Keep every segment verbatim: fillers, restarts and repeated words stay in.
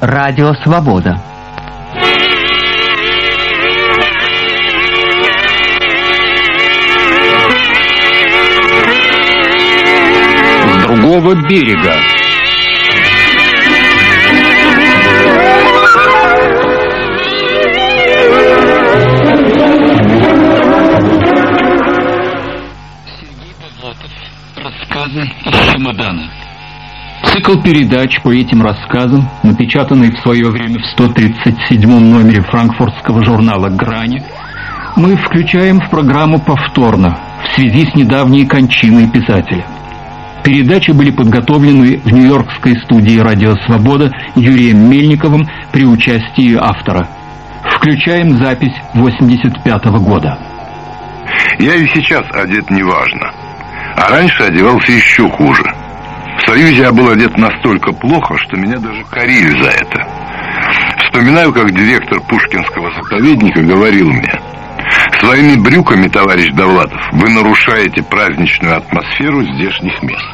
Радио Свобода. С другого берега. Рассказы из чемодана. Цикл передач по этим рассказам, напечатанный в свое время в сто тридцать седьмом номере франкфуртского журнала «Грани», мы включаем в программу повторно в связи с недавней кончиной писателя. Передачи были подготовлены в нью-йоркской студии «Радио Свобода» Юрием Мельниковым при участии автора. Включаем запись восемьдесят пятого года. Я и сейчас одет неважно, а раньше одевался еще хуже. В Союзе я был одет настолько плохо, что меня даже корили за это. Вспоминаю, как директор Пушкинского заповедника говорил мне: «Своими брюками, товарищ Довлатов, вы нарушаете праздничную атмосферу здешних мест».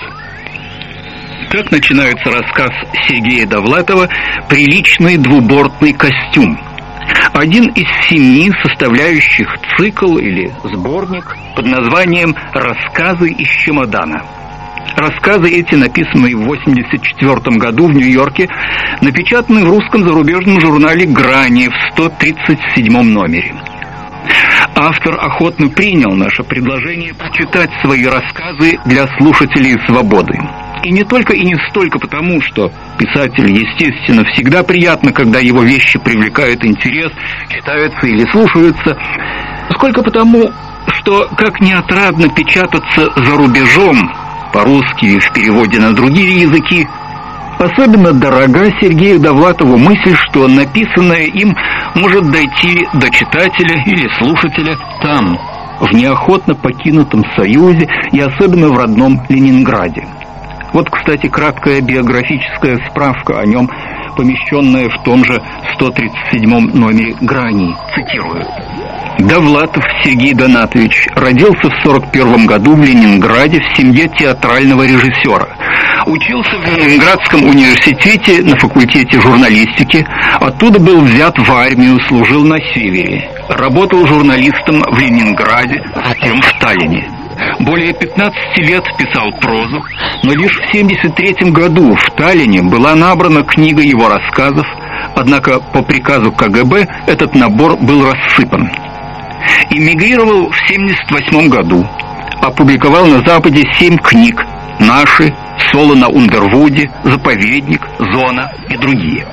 Так начинается рассказ Сергея Довлатова «Приличный двубортный костюм». Один из семи составляющих цикл или сборник под названием «Рассказы из чемодана». Рассказы эти, написанные в восемьдесят четвёртом году в Нью-Йорке, напечатаны в русском зарубежном журнале «Грани» в сто тридцать седьмом номере. Автор охотно принял наше предложение прочитать свои рассказы для слушателей «Свободы». И не только и не столько потому, что писателю, естественно, всегда приятно, когда его вещи привлекают интерес, читаются или слушаются, сколько потому, что, как не отрадно печататься за рубежом, по-русски и в переводе на другие языки, особенно дорога Сергею Довлатову мысль, что написанное им может дойти до читателя или слушателя там, в неохотно покинутом Союзе и особенно в родном Ленинграде. Вот, кстати, краткая биографическая справка о нем, помещенная в том же сто тридцать седьмом номере «Грани». Цитирую. Довлатов Сергей Донатович родился в сорок первом году в Ленинграде в семье театрального режиссера. Учился в Ленинградском университете на факультете журналистики, оттуда был взят в армию, служил на севере. Работал журналистом в Ленинграде, затем в Таллине. Более пятнадцати лет писал прозу, но лишь в семьдесят третьем году в Таллине была набрана книга его рассказов, однако по приказу ка гэ бэ этот набор был рассыпан. Эмигрировал в семьдесят восьмом году, опубликовал на Западе семь книг: «Наши», «Соло на Ундервуде», «Заповедник», «Зона» и другие.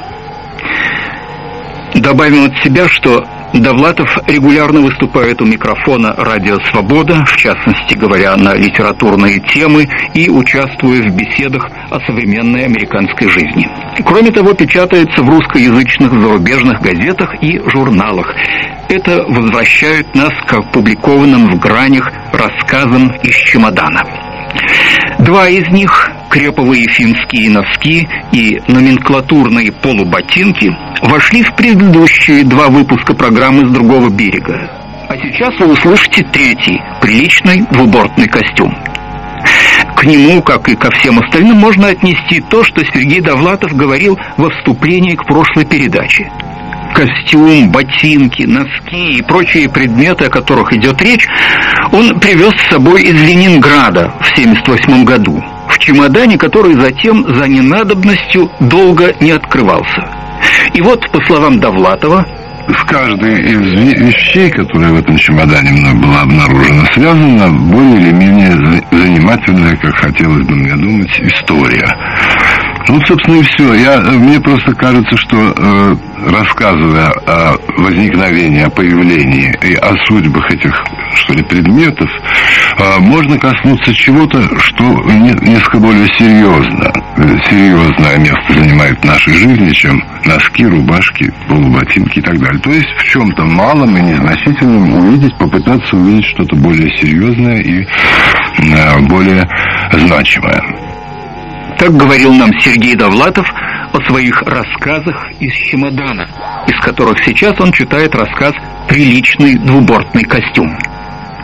Добавим от себя, что Довлатов регулярно выступает у микрофона «Радио Свобода», в частности говоря на литературные темы и участвуя в беседах о современной американской жизни. Кроме того, печатается в русскоязычных зарубежных газетах и журналах. Это возвращает нас к опубликованным в «Гранях» рассказам из чемодана. Два из них, креповые финские носки и номенклатурные полуботинки, вошли в предыдущие два выпуска программы «С другого берега». А сейчас вы услышите третий, приличный двубортный костюм. К нему, как и ко всем остальным, можно отнести то, что Сергей Довлатов говорил во вступлении к прошлой передаче. Костюм, ботинки, носки и прочие предметы, о которых идет речь, он привез с собой из Ленинграда в семьдесят восьмом году, в чемодане, который затем за ненадобностью долго не открывался. И вот, по словам Довлатова, с каждой из вещей, которая в этом чемодане мной была обнаружена, связана более или менее занимательная, как хотелось бы мне думать, история. Ну, собственно, и все. Я, мне просто кажется, что э, рассказывая о возникновении, о появлении и о судьбах этих, что ли, предметов, э, можно коснуться чего-то, что не, несколько более серьезно, серьезное место занимает в нашей жизни, чем носки, рубашки, полуботинки и так далее. То есть в чем-то малом и незначительном увидеть, попытаться увидеть что-то более серьезное и э, более значимое. Так говорил нам Сергей Довлатов о своих рассказах из чемодана, из которых сейчас он читает рассказ «Приличный двубортный костюм».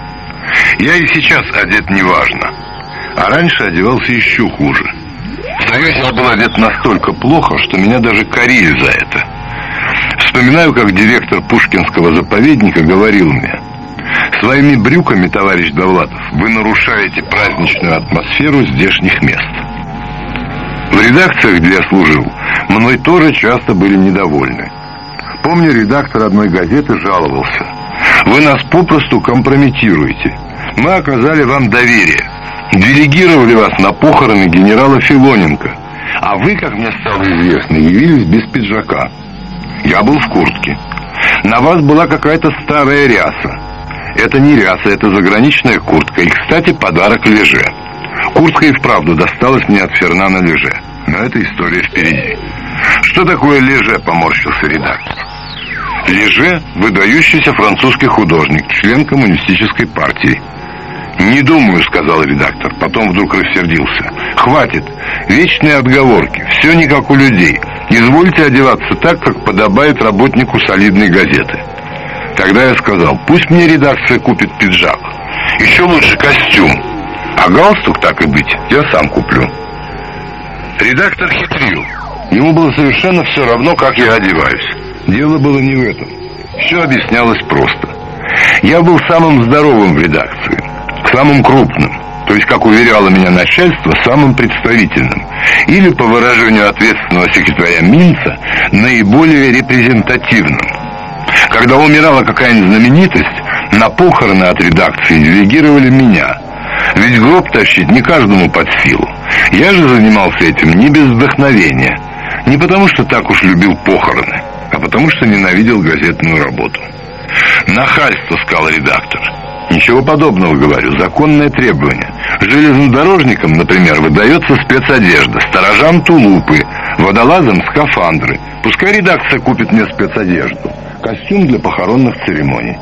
Я и сейчас одет неважно, а раньше одевался еще хуже. В Признаюсь, я был одет настолько плохо, что меня даже корили за это. Вспоминаю, как директор Пушкинского заповедника говорил мне: «Своими брюками, товарищ Довлатов, вы нарушаете праздничную атмосферу здешних мест». В редакциях, где я служил, мной тоже часто были недовольны. Помню, редактор одной газеты жаловался: «Вы нас попросту компрометируете. Мы оказали вам доверие, делегировали вас на похороны генерала Филоненко, а вы, как мне стало известно, явились без пиджака. Я был в куртке. На вас была какая-то старая ряса. Это не ряса, это заграничная куртка. И, кстати, подарок Леже. Куртка и вправду досталась мне от Фернана Леже. Но эта история впереди». «Что такое Леже?» — поморщился редактор. «Леже — выдающийся французский художник, член коммунистической партии». «Не думаю», — сказал редактор, потом вдруг рассердился. «Хватит, вечные отговорки, все не как у людей. Извольте одеваться так, как подобает работнику солидной газеты». Тогда я сказал: «Пусть мне редакция купит пиджак, еще лучше костюм, а галстук, так и быть, я сам куплю». Редактор хитрил. Ему было совершенно все равно, как я одеваюсь. Дело было не в этом. Все объяснялось просто. Я был самым здоровым в редакции, самым крупным, то есть, как уверяло меня начальство, самым представительным, или, по выражению ответственного секретаря Минца, наиболее репрезентативным. Когда умирала какая-нибудь знаменитость, на похороны от редакции делегировали меня. Ведь гроб тащить не каждому под силу. Я же занимался этим не без вдохновения. Не потому, что так уж любил похороны, а потому, что ненавидел газетную работу. «Нахальство», — сказал редактор. «Ничего подобного, говорю, законное требование. Железнодорожникам, например, выдается спецодежда, сторожам тулупы, водолазам скафандры. Пускай редакция купит мне спецодежду, костюм для похоронных церемоний».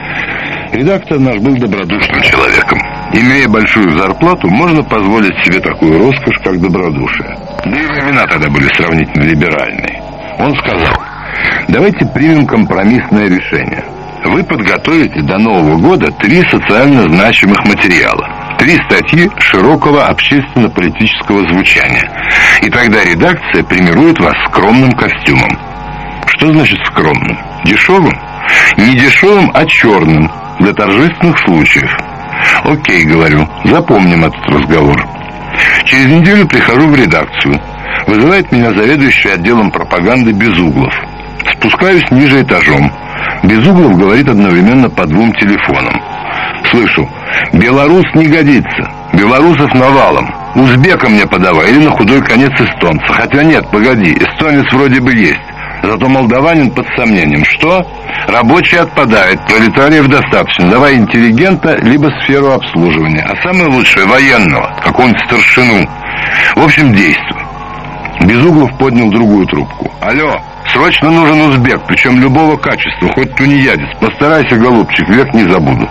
Редактор наш был добродушным человеком. Имея большую зарплату, можно позволить себе такую роскошь, как добродушие. Да и времена тогда были сравнительно либеральные. Он сказал: «Давайте примем компромиссное решение. Вы подготовите до Нового года три социально значимых материала, три статьи широкого общественно-политического звучания. И тогда редакция премирует вас скромным костюмом». Что значит скромным? Дешевым? Не дешевым, а черным, для торжественных случаев. «Окей», — говорю, — «запомним этот разговор». Через неделю прихожу в редакцию. Вызывает меня заведующий отделом пропаганды Безуглов. Спускаюсь ниже этажом. Безуглов говорит одновременно по двум телефонам. Слышу: «Белорус не годится. Белорусов навалом. Узбека мне подавай, или на худой конец эстонца. Хотя нет, погоди, эстонец вроде бы есть. Зато молдаванин под сомнением. Что? Рабочий отпадает, пролетариев достаточно. Давай интеллигента, либо сферу обслуживания. А самое лучшее — военного, какого-нибудь старшину. В общем, действуй». Безуглов поднял другую трубку. «Алло, срочно нужен узбек, причем любого качества, хоть тунеядец. Постарайся, голубчик, век не забуду».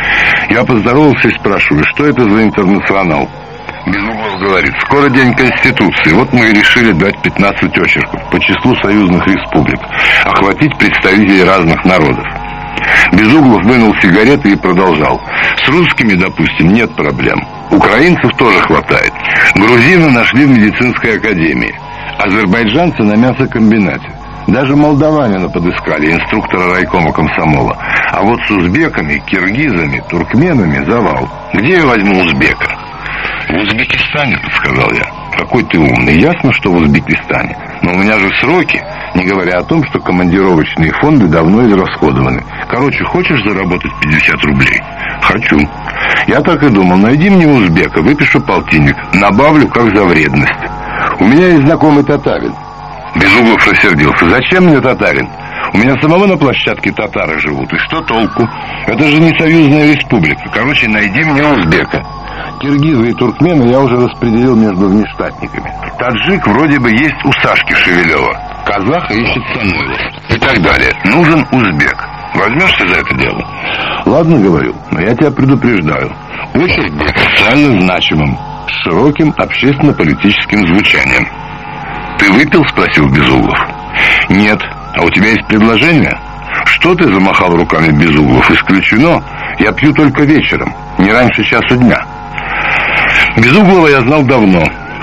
Я поздоровался и спрашиваю: «Что это за интернационал?» Безуглов говорит: «Скоро день Конституции. Вот мы и решили дать пятнадцать очерков по числу союзных республик, охватить представителей разных народов». Безуглов вынул сигареты и продолжал: «С русскими, допустим, нет проблем. Украинцев тоже хватает. Грузины нашли в медицинской академии. Азербайджанцы на мясокомбинате. Даже молдаванина подыскали, инструктора райкома комсомола. А вот с узбеками, киргизами, туркменами завал. Где я возьму узбека?» «В Узбекистане», — подсказал я. «Какой ты умный. Ясно, что в Узбекистане. Но у меня же сроки, не говоря о том, что командировочные фонды давно израсходованы. Короче, хочешь заработать пятьдесят рублей?» «Хочу». Я так и думал: найди мне узбека, выпишу полтинник, набавлю как за вредность. У меня есть знакомый татарин. Безуглов рассердился: «Зачем мне татарин? У меня самого на площадке татары живут. И что толку? Это же не союзная республика. Короче, найди мне узбека. Киргизы и туркмены я уже распределил между внештатниками. Таджик вроде бы есть у Сашки Шевелева. Казах ищет Самойлов. И так далее. Нужен узбек. Возьмешься за это дело?» «Ладно, — говорю, — но я тебя предупреждаю. Очередь будет социально значимым, с широким общественно-политическим звучанием». «Ты выпил?» — спросил Безуглов. «Нет. А у тебя есть предложение?» «Что ты?» — замахал руками Безуглов. «Исключено. Я пью только вечером, не раньше часу дня». Безуглова я знал давно. В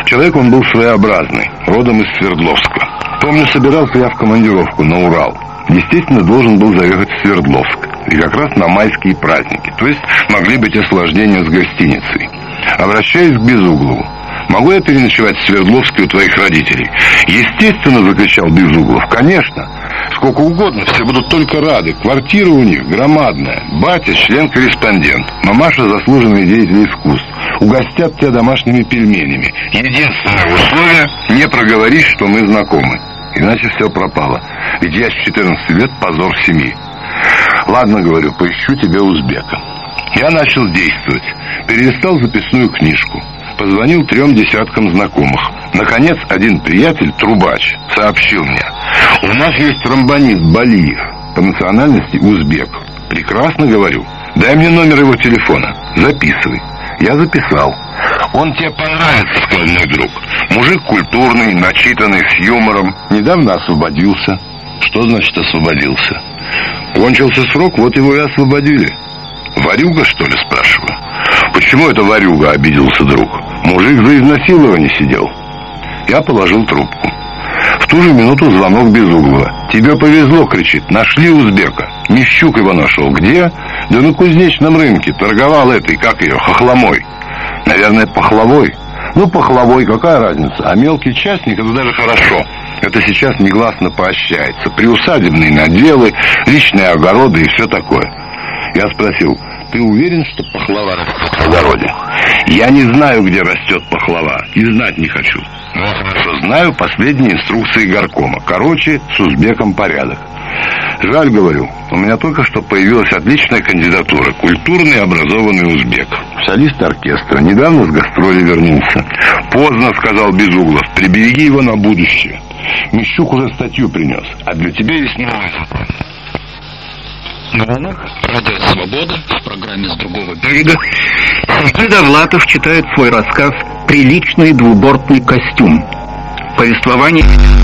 Человек он был своеобразный, родом из Свердловска. Помню, собирался я в командировку на Урал. Естественно, должен был заехать в Свердловск. И как раз на майские праздники. То есть могли быть осложнения с гостиницей. Обращаюсь к Безуглову. «Могу я переночевать в Свердловске у твоих родителей?» «Естественно», — закричал Безуглов. «Конечно. Сколько угодно, все будут только рады. Квартира у них громадная. Батя — член-корреспондент. Мамаша — заслуженный деятель искусств. Угостят тебя домашними пельменями. Единственное условие — не проговорись, что мы знакомы. Иначе все пропало. Ведь я с четырнадцати лет позор семьи». «Ладно, — говорю, — поищу тебе узбека». Я начал действовать. Перелистал записную книжку. Позвонил трем десяткам знакомых. Наконец, один приятель, трубач, сообщил мне: «У нас есть тромбонист Балиев, по национальности узбек». «Прекрасно, — говорю, — дай мне номер его телефона, записывай». Я записал. «Он тебе понравится, — сказал мой друг. Мужик культурный, начитанный, с юмором. Недавно освободился». «Что значит освободился?» «Кончился срок, вот его и освободили». «Ворюга, что ли?» — спрашиваю. «Почему это ворюга?» — обиделся друг. «Мужик за изнасилование сидел». Я положил трубку. В ту же минуту звонок Безуглова. «Тебе повезло, — кричит, — нашли узбека. Мещук его нашел. Где? Да на кузнечном рынке. Торговал этой, как ее, хохломой». «Наверное, пахлавой». «Ну, пахлавой, какая разница? А мелкий частник — это даже хорошо. Это сейчас негласно поощряется. Приусадебные наделы, личные огороды и все такое». Я спросил: «Ты уверен, что пахлава растет в огороде?» «Я не знаю, где растет пахлава, и знать не хочу». «Ну, хорошо, знаю последние инструкции горкома. Короче, с узбеком порядок». «Жаль, — говорю, — у меня только что появилась отличная кандидатура. Культурный, образованный узбек. Солист оркестра. Недавно с гастроли вернулся». «Поздно, — сказал Безуглов, — прибереги его на будущее. Мещук уже статью принес. А для тебя есть новый запрос». На волнах радио «Свобода» в программе «С другого берега» Сергей Довлатов читает свой рассказ «Приличный двубортный костюм». Повествование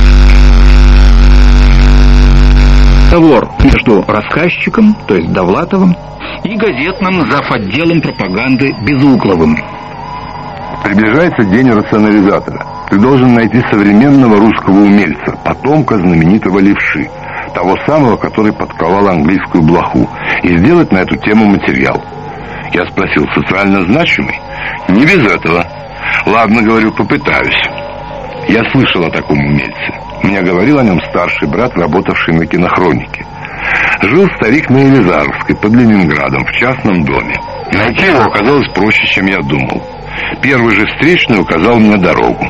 разговор между рассказчиком, то есть Довлатовым, и газетным завотделом пропаганды Безугловым. Приближается день рационализатора. Ты должен найти современного русского умельца, потомка знаменитого левши, того самого, который подковал английскую блоху, и сделать на эту тему материал. Я спросил: социально значимый? Не без этого. Ладно, говорю, попытаюсь. Я слышал о таком умельце. Мне говорил о нем старший брат, работавший на кинохронике. Жил старик на Елизаровской, под Ленинградом, в частном доме. Найти его оказалось проще, чем я думал. Первый же встречный указал мне дорогу.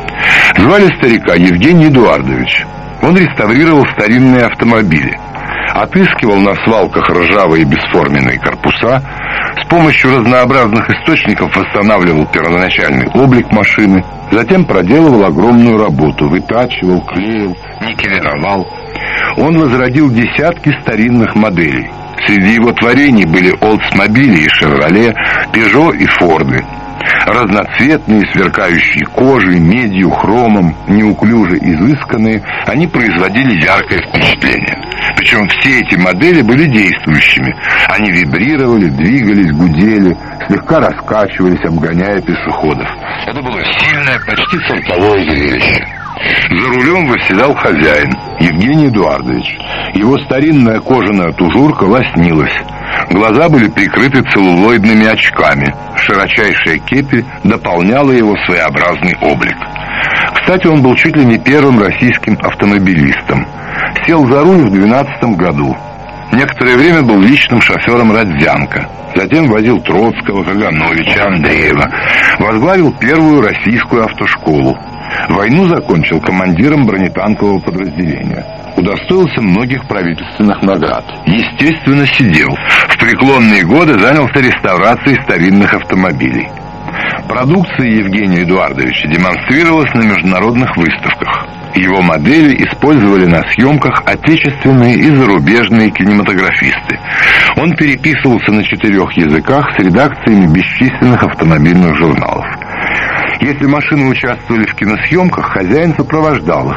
Звали старика Евгений Эдуардович. Он реставрировал старинные автомобили, отыскивал на свалках ржавые бесформенные корпуса, с помощью разнообразных источников восстанавливал первоначальный облик машины, затем проделывал огромную работу, вытачивал, клеил, никелировал. Он возродил десятки старинных моделей. Среди его творений были Олдсмобили и Шевроле, Пежо и Форды. Разноцветные, сверкающие кожей, медью, хромом, неуклюже изысканные, они производили яркое впечатление. Причем все эти модели были действующими. Они вибрировали, двигались, гудели, слегка раскачивались, обгоняя пешеходов. Это было сильное, почти цирковое зрелище. За рулем восседал хозяин, Евгений Эдуардович. Его старинная кожаная тужурка лоснилась. Глаза были прикрыты целлулоидными очками. Широчайшая кепи дополняла его своеобразный облик. Кстати, он был чуть ли не первым российским автомобилистом. Сел за руль в двенадцатом году. Некоторое время был личным шофером Родзянко. Затем возил Троцкого, Кагановича, Андреева. Возглавил первую российскую автошколу. Войну закончил командиром бронетанкового подразделения. Удостоился многих правительственных наград. Естественно, сидел. В преклонные годы занялся реставрацией старинных автомобилей. Продукция Евгения Эдуардовича демонстрировалась на международных выставках. Его модели использовали на съемках отечественные и зарубежные кинематографисты. Он переписывался на четырех языках с редакциями бесчисленных автомобильных журналов. Если машины участвовали в киносъемках, хозяин сопровождал их.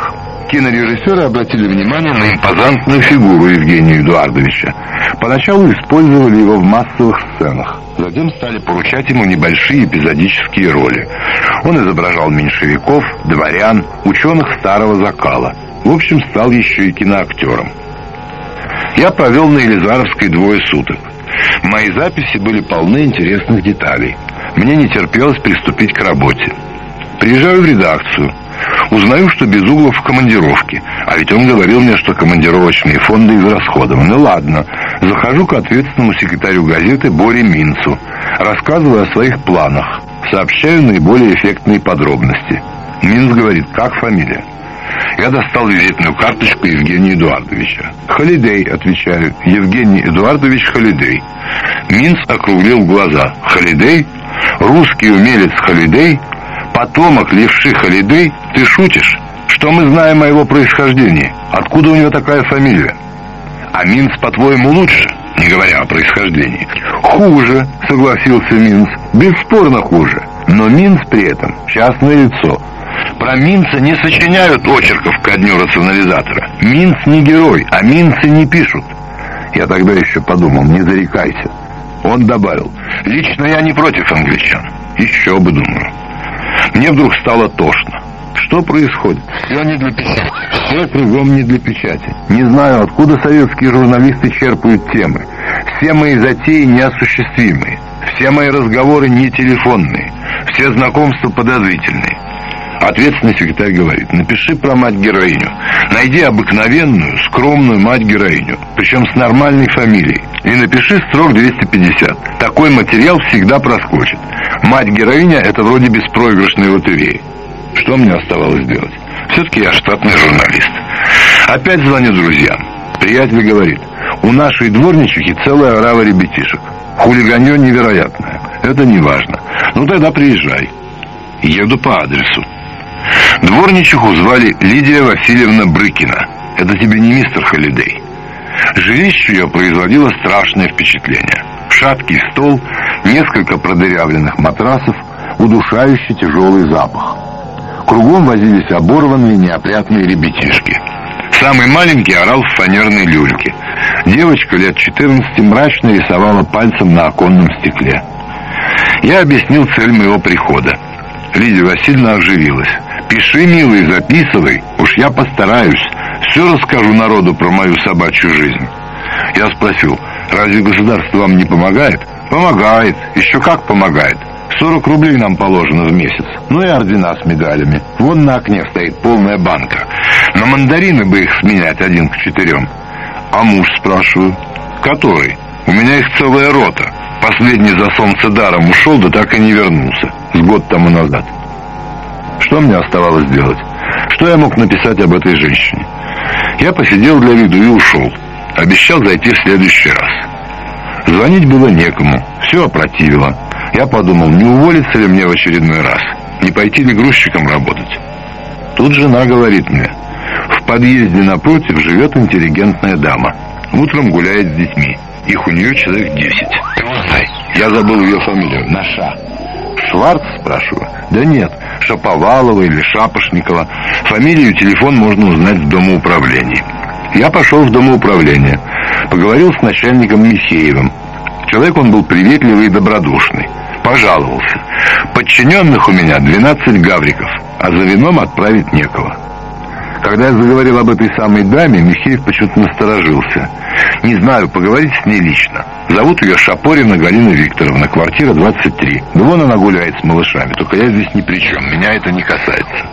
Кинорежиссеры обратили внимание на импозантную фигуру Евгения Эдуардовича. Поначалу использовали его в массовых сценах. Затем стали поручать ему небольшие эпизодические роли. Он изображал меньшевиков, дворян, ученых старого закала. В общем, стал еще и киноактером. Я провел на Елизаровской двое суток. Мои записи были полны интересных деталей. Мне не терпелось приступить к работе. Приезжаю в редакцию. Узнаю, что Безуглов в командировке. А ведь он говорил мне, что командировочные фонды израсходованы. Ладно. Захожу к ответственному секретарю газеты Боре Минцу. Рассказываю о своих планах. Сообщаю наиболее эффектные подробности. Минц говорит: как фамилия? Я достал визитную карточку Евгения Эдуардовича. «Холидей», отвечаю. «Евгений Эдуардович Холидей». Минц округлил глаза. «Холидей? Русский умелец Холидей? Потомок левши Холидей? Ты шутишь? Что мы знаем о его происхождении? Откуда у него такая фамилия?» «А Минц, по-твоему, лучше, не говоря о происхождении?» «Хуже», согласился Минц. «Бесспорно хуже. Но Минц при этом частное лицо. Про Минца не сочиняют очерков ко дню рационализатора. Минц не герой, а Минцы не пишут». Я тогда еще подумал: не зарекайся. Он добавил: «Лично я не против англичан». Еще бы, думаю. Мне вдруг стало тошно. Что происходит? Все не для печати. Все кругом не для печати. Не знаю, откуда советские журналисты черпают темы. Все мои затеи неосуществимые. Все мои разговоры не телефонные. Все знакомства подозрительные. Ответственный секретарь говорит: напиши про мать-героиню. Найди обыкновенную, скромную мать-героиню, причем с нормальной фамилией. И напиши строк двести пятьдесят. Такой материал всегда проскочит. Мать-героиня — это вроде беспроигрышной лотереи. Что мне оставалось делать? Все-таки я штатный журналист. Опять звоню друзьям. Приятель говорит: у нашей дворничихи целая орава ребятишек. Хулиганье невероятное. Это не важно. Ну тогда приезжай. Еду по адресу. Дворничиху звали Лидия Васильевна Брыкина. Это тебе не мистер Холидей. Жилище ее производило страшное впечатление. Шаткий стол, несколько продырявленных матрасов, удушающий тяжелый запах. Кругом возились оборванные неопрятные ребятишки. Самый маленький орал в фанерной люльке. Девочка лет четырнадцати мрачно рисовала пальцем на оконном стекле. Я объяснил цель моего прихода. Лидия Васильевна оживилась. «Пиши, милый, записывай. Уж я постараюсь. Все расскажу народу про мою собачью жизнь». Я спросил: разве государство вам не помогает? «Помогает. Еще как помогает. сорок рублей нам положено в месяц. Ну и ордена с медалями. Вон на окне стоит полная банка. На мандарины бы их сменять один к четырем». «А муж?» — спрашиваю. «Который? У меня их целая рота. Последний за солнце даром ушел, да так и не вернулся. С год тому назад». Что мне оставалось делать? Что я мог написать об этой женщине? Я посидел для виду и ушел. Обещал зайти в следующий раз. Звонить было некому. Все опротивило. Я подумал, не уволиться ли мне в очередной раз? Не пойти ли грузчиком работать? Тут жена говорит мне: в подъезде напротив живет интеллигентная дама. Утром гуляет с детьми. Их у нее человек десять. Ты узнай. Я забыл ее фамилию. Наша. Шварц, спрашиваю? Да нет, Шаповалова или Шапошникова. Фамилию и телефон можно узнать в домоуправлении. Я пошел в домоуправление. Поговорил с начальником Михеевым. Человек он был приветливый и добродушный. Пожаловался: подчиненных у меня двенадцать гавриков, а за вином отправить некого. Когда я заговорил об этой самой даме, Михеев почему-то насторожился. Не знаю, поговорить с ней лично. Зовут ее Шапорина Галина Викторовна, квартира двадцать три. Да вон она гуляет с малышами, только я здесь ни при чем, меня это не касается.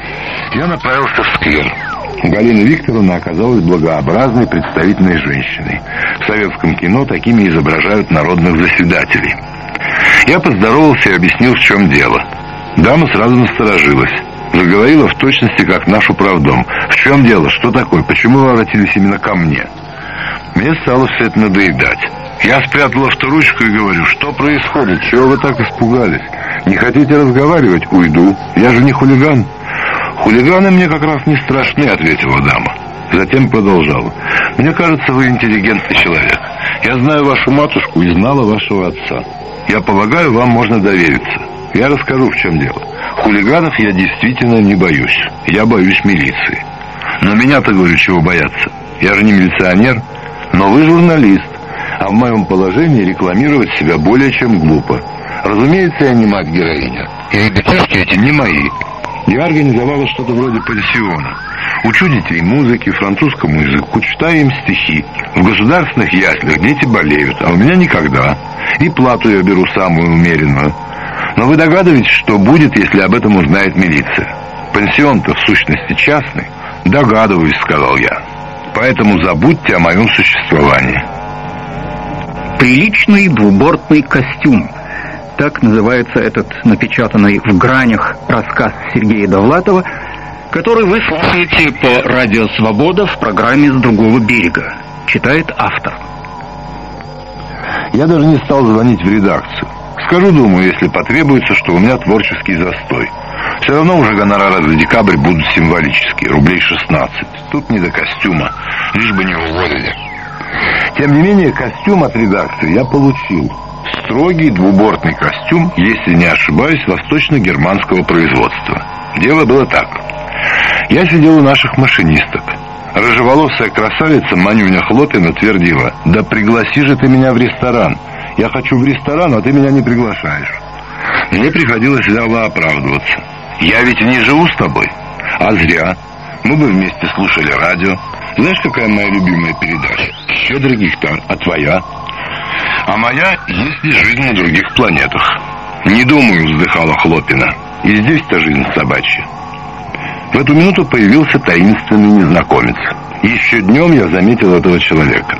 Я направился в сквер. Галина Викторовна оказалась благообразной, представительной женщиной. В советском кино такими изображают народных заседателей. Я поздоровался и объяснил, в чем дело. Дама сразу насторожилась. Заговорила в точности, как наш управдом. В чем дело? Что такое? Почему вы обратились именно ко мне? Мне стало все это надоедать. Я спрятал авторучку и говорю: что происходит? Чего вы так испугались? Не хотите разговаривать? Уйду. Я же не хулиган. Хулиганы мне как раз не страшны, ответила дама. Затем продолжала: мне кажется, вы интеллигентный человек. Я знаю вашу матушку и знала вашего отца. Я полагаю, вам можно довериться. Я расскажу, в чем дело. Хулиганов я действительно не боюсь. Я боюсь милиции. Но меня-то, говорю, чего бояться? Я же не милиционер, но вы журналист, а в моем положении рекламировать себя более чем глупо. Разумеется, я не мать-героиня, и ребятишки эти не мои. Я организовала что-то вроде пансиона. Учу детей музыке, французскому языку, читаю им стихи. В государственных яслях дети болеют, а у меня никогда. И плату я беру самую умеренную. Но вы догадываетесь, что будет, если об этом узнает милиция? Пансион-то в сущности частный. Догадываюсь, сказал я. Поэтому забудьте о моем существовании. Приличный двубортный костюм. Так называется этот напечатанный в гранях рассказ Сергея Довлатова, который вы слушаете по радио «Свобода» в программе «С другого берега». Читает автор. Я даже не стал звонить в редакцию. Скажу, думаю, если потребуется, что у меня творческий застой. Все равно уже гонорары за декабрь будут символические, рублей шестнадцать. Тут не до костюма, лишь бы не уволили. Тем не менее, костюм от редакции я получил. Строгий двубортный костюм, если не ошибаюсь, восточно-германского производства. Дело было так. Я сидел у наших машинисток. Рыжеволосая красавица Манюня Хлопина твердила: «Да пригласи же ты меня в ресторан. Я хочу в ресторан, а ты меня не приглашаешь». Мне приходилось вяло оправдываться. «Я ведь не живу с тобой». А зря. Мы бы вместе слушали радио. Знаешь, какая моя любимая передача? «Щедрый гектар». А твоя? А моя «Есть ли жизнь на других планетах». «Не думаю», вздыхала Хлопина. «И здесь-то жизнь собачья». В эту минуту появился таинственный незнакомец. Еще днем я заметил этого человека.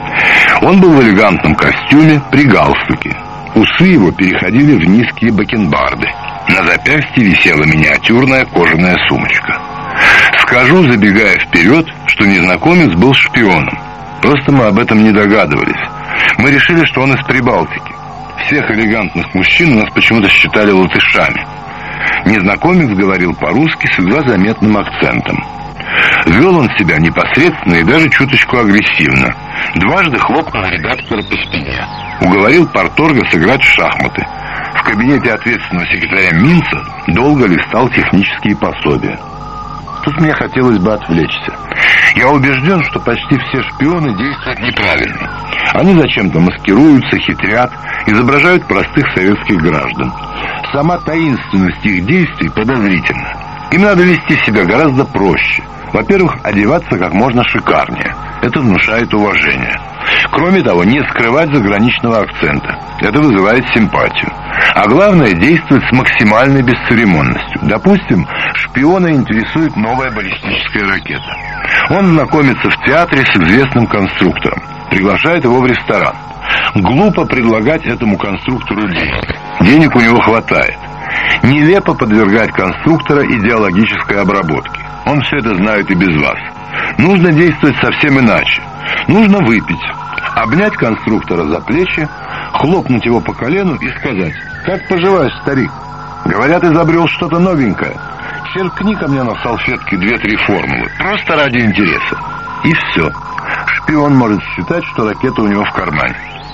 Он был в элегантном костюме, при галстуке. Усы его переходили в низкие бакенбарды. На запястье висела миниатюрная кожаная сумочка. Скажу, забегая вперед, что незнакомец был шпионом. Просто мы об этом не догадывались. Мы решили, что он из Прибалтики. Всех элегантных мужчин у нас почему-то считали латышами. Незнакомец говорил по-русски с едва заметным акцентом. Вел он себя непосредственно и даже чуточку агрессивно. Дважды хлопнул редактора по спине. Уговорил парторга сыграть в шахматы. В кабинете ответственного секретаря Минца долго листал технические пособия. Тут мне хотелось бы отвлечься. Я убежден, что почти все шпионы действуют неправильно. Они зачем-то маскируются, хитрят, изображают простых советских граждан. Сама таинственность их действий подозрительна. Им надо вести себя гораздо проще. Во-первых, одеваться как можно шикарнее. Это внушает уважение. Кроме того, не скрывать заграничного акцента. Это вызывает симпатию. А главное, действовать с максимальной бесцеремонностью. Допустим, шпиона интересует новая баллистическая ракета. Он знакомится в театре с известным конструктором. Приглашает его в ресторан. Глупо предлагать этому конструктору денег. Денег у него хватает. Нелепо подвергать конструктора идеологической обработке. Он все это знает и без вас. Нужно действовать совсем иначе. Нужно выпить, обнять конструктора за плечи, хлопнуть его по колену и сказать: «Как поживаешь, старик? Говорят, изобрел что-то новенькое. Черкни ко мне на салфетке две-три формулы, просто ради интереса». И все. Шпион может считать, что ракета у него в кармане.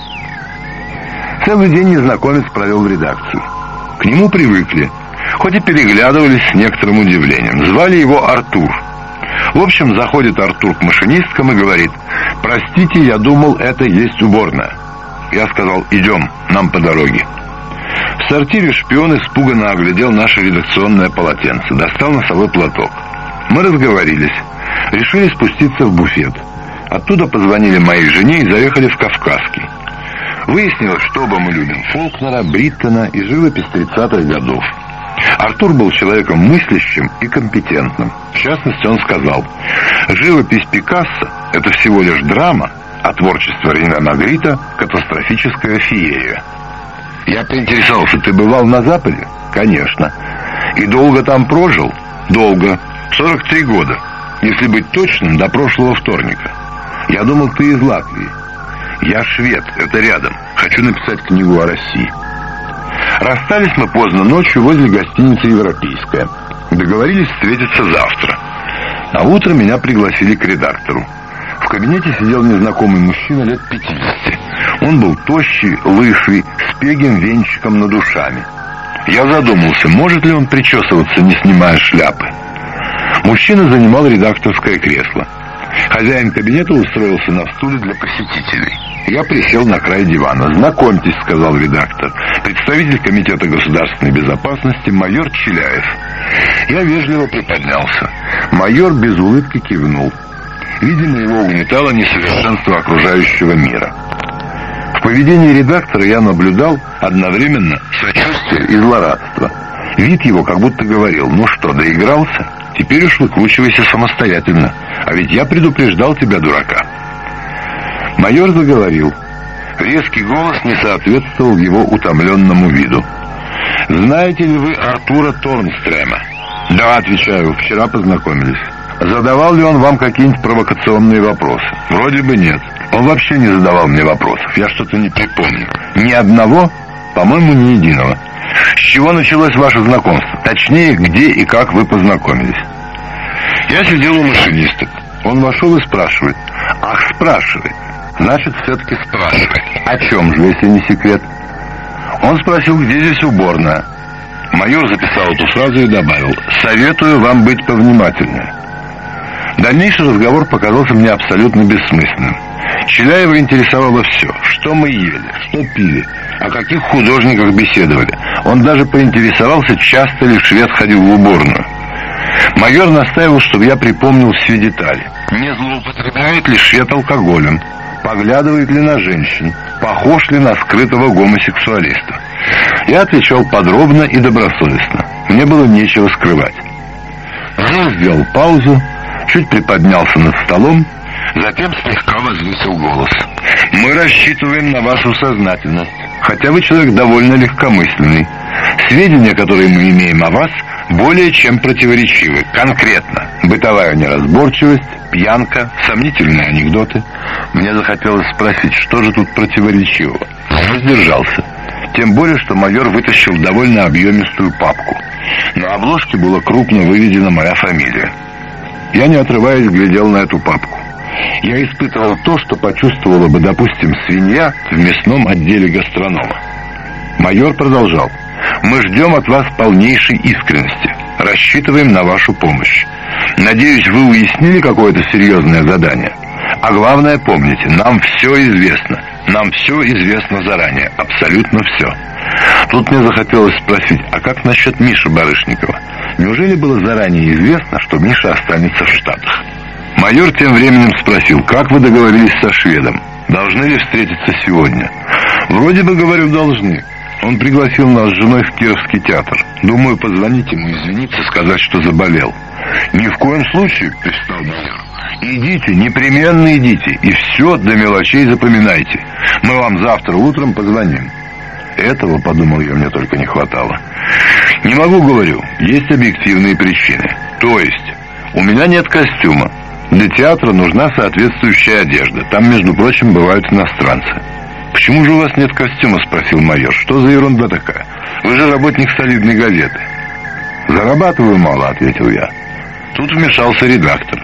Целый день незнакомец провел в редакции. К нему привыкли, хоть и переглядывались с некоторым удивлением. Звали его Артур. В общем, заходит Артур к машинисткам и говорит: «Простите, я думал, это есть уборная». Я сказал: «Идем, нам по дороге». В сортире шпион испуганно оглядел наше редакционное полотенце, достал носовой платок. Мы разговорились, решили спуститься в буфет. Оттуда позвонили моей жене и заехали в Кавказский. Выяснилось, что оба мы любим Фолкнера, Бриттона и живопись тридцатых годов. Артур был человеком мыслящим и компетентным. В частности, он сказал: «Живопись Пикассо – это всего лишь драма, а творчество Рене Магрита – катастрофическая феерия». Я поинтересовался: «Ты бывал на Западе?» «Конечно». «И долго там прожил?» «Долго. сорок три года. Если быть точным, до прошлого вторника». «Я думал, ты из Латвии». «Я швед, это рядом. Хочу написать книгу о России». Расстались мы поздно ночью возле гостиницы «Европейская». Договорились встретиться завтра. А утром меня пригласили к редактору. В кабинете сидел незнакомый мужчина лет пятидесяти. Он был тощий, лысый, с пегим венчиком над ушами. Я задумался, может ли он причесываться, не снимая шляпы. Мужчина занимал редакторское кресло. Хозяин кабинета устроился на стуле для посетителей. Я присел на край дивана. «Знакомьтесь», — сказал редактор, — «представитель Комитета государственной безопасности майор Челяев». Я вежливо приподнялся. Майор без улыбки кивнул. Видимо, его угнетало несовершенство окружающего мира. В поведении редактора я наблюдал одновременно сочувствие и злорадство. Вид его как будто говорил: «Ну что, доигрался? Теперь уж выкручивайся самостоятельно. А ведь я предупреждал тебя, дурака». Майор заговорил. Резкий голос не соответствовал его утомленному виду. «Знаете ли вы Артура Торнстрема?» «Да», — отвечаю, — «вчера познакомились». «Задавал ли он вам какие-нибудь провокационные вопросы?» «Вроде бы нет. Он вообще не задавал мне вопросов. Я что-то не припомню. Ни одного? По-моему, ни единого». «С чего началось ваше знакомство? Точнее, где и как вы познакомились?» «Я сидел у машиниста. Он вошел и спрашивает». «Ах, спрашивает. Значит, все-таки спрашивает. О чем же, если не секрет?» Он спросил, где здесь уборная. Майор записал эту фразу и добавил: «Советую вам быть повнимательнее». Дальнейший разговор показался мне абсолютно бессмысленным. Челяева интересовало все: что мы ели, что пили, о каких художниках беседовали. Он даже поинтересовался, часто ли швед ходил в уборную. Майор настаивал, чтобы я припомнил все детали. Не злоупотребляет ли швед алкоголем, поглядывает ли на женщин, похож ли на скрытого гомосексуалиста. Я отвечал подробно и добросовестно. Мне было нечего скрывать. Он сделал паузу, чуть приподнялся над столом, затем слегка возвысил голос. «Мы рассчитываем на вашу сознательность, хотя вы человек довольно легкомысленный. Сведения, которые мы имеем о вас, более чем противоречивы. Конкретно: бытовая неразборчивость, пьянка, сомнительные анекдоты». Мне захотелось спросить, что же тут противоречивого. Но сдержался. Тем более, что майор вытащил довольно объемистую папку. На обложке была крупно выведена моя фамилия. Я, не отрываясь, глядел на эту папку. Я испытывал то, что почувствовала бы, допустим, свинья в мясном отделе гастронома. Майор продолжал: «Мы ждем от вас полнейшей искренности. Рассчитываем на вашу помощь. Надеюсь, вы уяснили какое-то серьезное задание. А главное, помните, нам все известно. Нам все известно заранее. Абсолютно все». Тут мне захотелось спросить: а как насчет Миши Барышникова? Неужели было заранее известно, что Миша останется в Штатах? Майор тем временем спросил: как вы договорились со шведом? Должны ли встретиться сегодня? Вроде бы, говорю, должны. Он пригласил нас с женой в Кировский театр. Думаю, позвонить ему, извиниться, сказать, что заболел. Ни в коем случае, пристал майор. Идите, непременно идите, и все до мелочей запоминайте. Мы вам завтра утром позвоним. Этого, подумал я, мне только не хватало. Не могу, говорю, есть объективные причины. То есть, у меня нет костюма. Для театра нужна соответствующая одежда. Там, между прочим, бывают иностранцы. «Почему же у вас нет костюма?» — спросил майор. «Что за ерунда такая? Вы же работник солидной газеты». «Зарабатываю мало», — ответил я. Тут вмешался редактор.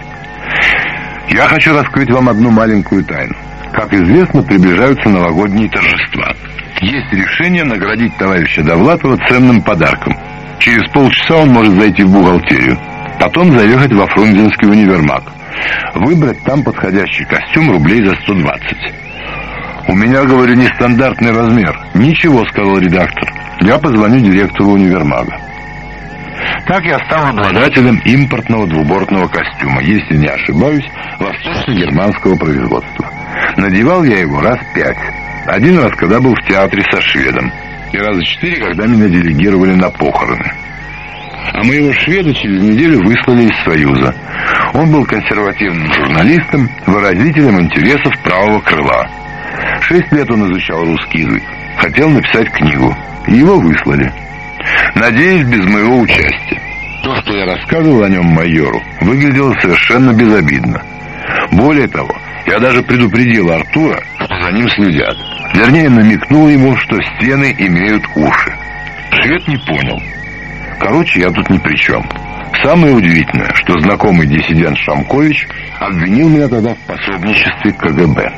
«Я хочу раскрыть вам одну маленькую тайну. Как известно, приближаются новогодние торжества. Есть решение наградить товарища Довлатова ценным подарком. Через полчаса он может зайти в бухгалтерию. Потом заехать во Фрунзенский универмаг. Выбрать там подходящий костюм рублей за сто двадцать. «У меня, говорю, нестандартный размер». «Ничего», — сказал редактор. «Я позвоню директору универмага». Так я стал обладателем импортного двубортного костюма, если не ошибаюсь, восточно-германского производства. Надевал я его раз пять. Один раз, когда был в театре со шведом, и раза четыре, когда меня делегировали на похороны. А моего шведа через неделю выслали из Союза. Он был консервативным журналистом, выразителем интересов правого крыла. Шесть лет он изучал русский язык, хотел написать книгу, и его выслали. Надеюсь, без моего участия. То, что я рассказывал о нем майору, выглядело совершенно безобидно. Более того, я даже предупредил Артура, что за ним следят. Вернее, намекнул ему, что стены имеют уши. Швед не понял. Короче, я тут ни при чем. Самое удивительное, что знакомый диссидент Шамкович обвинил меня тогда в пособничестве КГБ.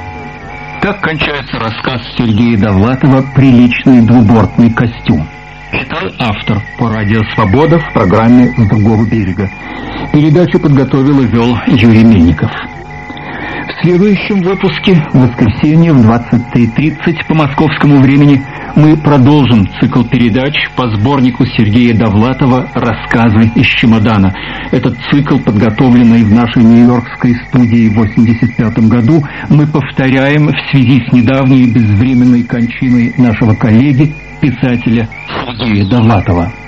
Так кончается рассказ Сергея Довлатова «Приличный двубортный костюм». Это автор по радио «Свобода» в программе «С другого берега». Передачу подготовил и вел Юрий Мельников. В следующем выпуске, в воскресенье в двадцать три тридцать по московскому времени, мы продолжим цикл передач по сборнику Сергея Довлатова «Рассказы из чемодана». Этот цикл, подготовленный в нашей нью-йоркской студии в восемьдесят пятом году, мы повторяем в связи с недавней безвременной кончиной нашего коллеги, писателя Сергея Довлатова.